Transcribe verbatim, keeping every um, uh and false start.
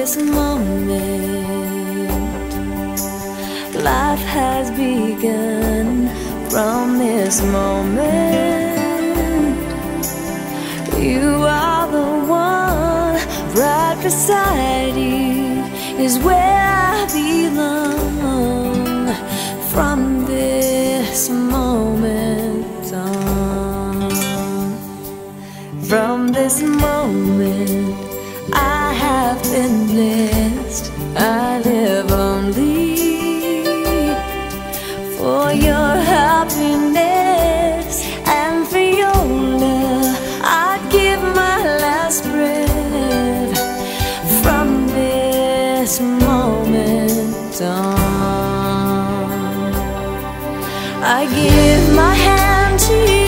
this moment. Life has begun from this moment. You are the one, right beside you is where I belong. From this moment on, from this moment I have been blessed. I live only for your happiness and for your love. I'd give my last breath. From this moment on, I give my hand to you.